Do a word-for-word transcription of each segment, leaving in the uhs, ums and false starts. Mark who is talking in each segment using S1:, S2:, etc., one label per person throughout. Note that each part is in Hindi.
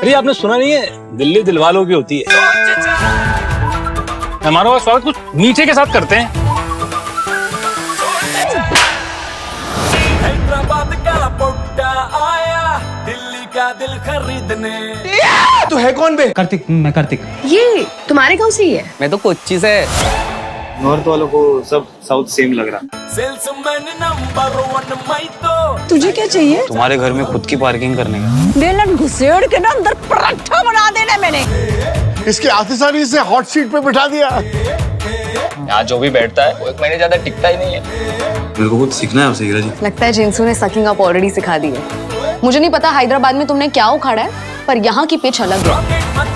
S1: अरे आपने सुना नहीं है, दिल्ली दिलवालों की होती है। हमारा स्वागत कुछ मीठे के साथ करते हैं।
S2: हैदराबाद का पोट्टा आया दिल्ली का दिल खरीदने।
S3: तू है कौन बे?
S4: कार्तिक, मैं कार्तिक।
S5: ये तुम्हारे गाँव से ही है?
S4: मैं तो कोच्चि से।
S6: नॉर्थ वालों को सब साउथ सेम लग रहा।
S2: सेल्समैन नंबर वन मैं तो।
S5: तुझे क्या चाहिए?
S6: तुम्हारे घर में खुद की पार्किंग करने का।
S5: बेलन घुसेड़ के ना अंदर पराठा बना देना मैंने।
S3: इसके आतिशानी से हॉट सीट पे बिठा दिया।
S6: यहाँ जो भी बैठता है वो एक महीने ज्यादा टिकता ही नहीं है। मेरे को कुछ सीखना है आपसे हीरा जी।
S5: लगता है जिंसू ने सकिंग अप ऑलरेडी सिखा दी है। मुझे नहीं पता हैदराबाद में तुमने क्या उखाड़ा है, पर यहाँ की पिच अलग है।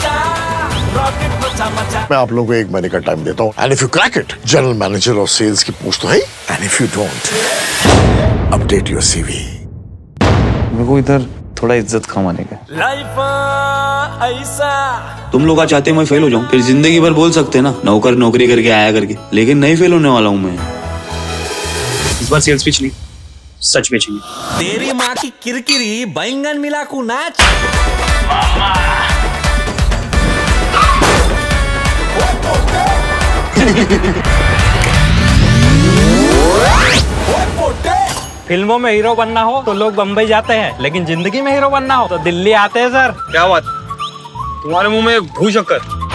S3: मैं आप लोगों को एक महीने का टाइम देता हूँ, and if you crack it, general manager और सेल्स की पोस्ट तो है, and if you don't, update your CV.
S6: मेरे को इधर थोड़ा इज्जत कमाने का।
S2: लाइफ ऐसा।
S6: तुम लोग आज चाहते हैं मैं फेल हो जाऊं, फिर जिंदगी भर बोल सकते हैं ना नौकर नौकरी करके आया करके, लेकिन नहीं फेल होने वाला हूँ मैं। इस बार सेल्स पिच नहीं, सच बेचेंगे।
S2: तेरी माँ की किरकिरी बैंगन मिलाकू नाच।
S4: फिल्मों में हीरो बनना हो तो लोग बम्बई जाते हैं, लेकिन जिंदगी में हीरो बनना हो तो दिल्ली आते हैं सर।
S6: क्या बात, तुम्हारे मुंह में भू शक्कर।